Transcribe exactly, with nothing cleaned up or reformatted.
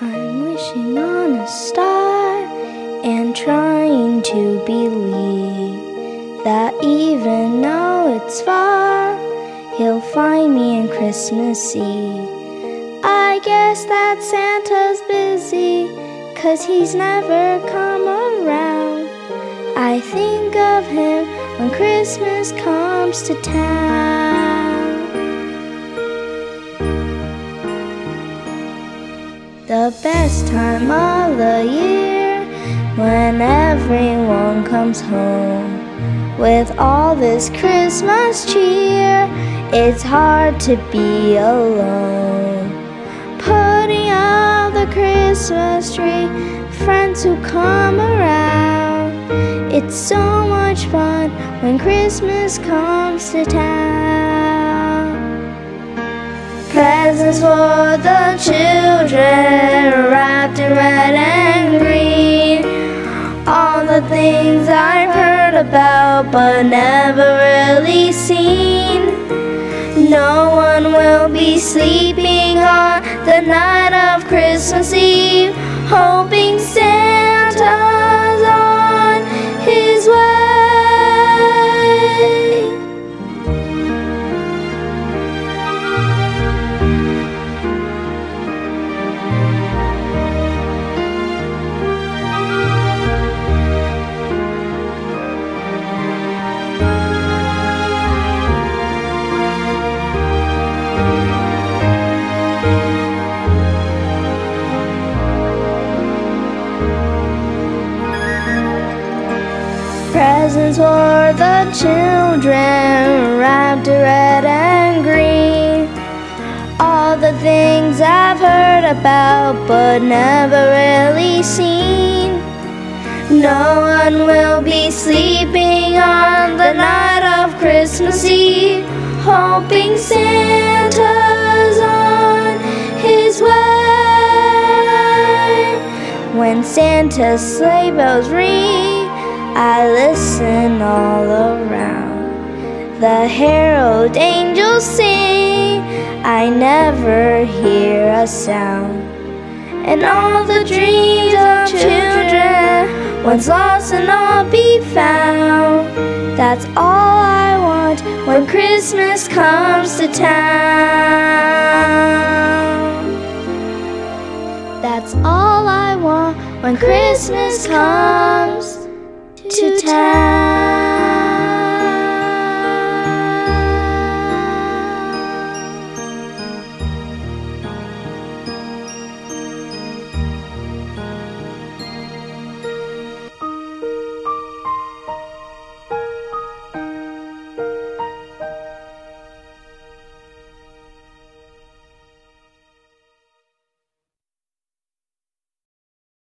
I'm wishing on a star and trying to believe that even though it's far, he'll find me on Christmas Eve. I guess that Santa's busy, 'cause he's never come around. I think of him when Christmas comes to town. The best time of the year, when everyone comes home with all this Christmas cheer. It's hard to be alone, putting out the Christmas tree, friends who come around. It's so much fun when Christmas comes to town. Presents for the children, wrapped in red and green. All the things I've heard about but never really seen. No one will be sleeping on the night of Christmas Eve, hoping Santa's on his way. Presents for the children, wrapped in red and green. All the things I've heard about but never really seen. No one will be sleeping on the night of Christmas Eve, hoping Santa's on his way. When Santa's sleigh bells ring, I listen all around. The herald angels sing, I never hear a sound. And all the dreams of children, once lost and all be found. That's all I want when Christmas comes to town. That's all I want when Christmas comes to town.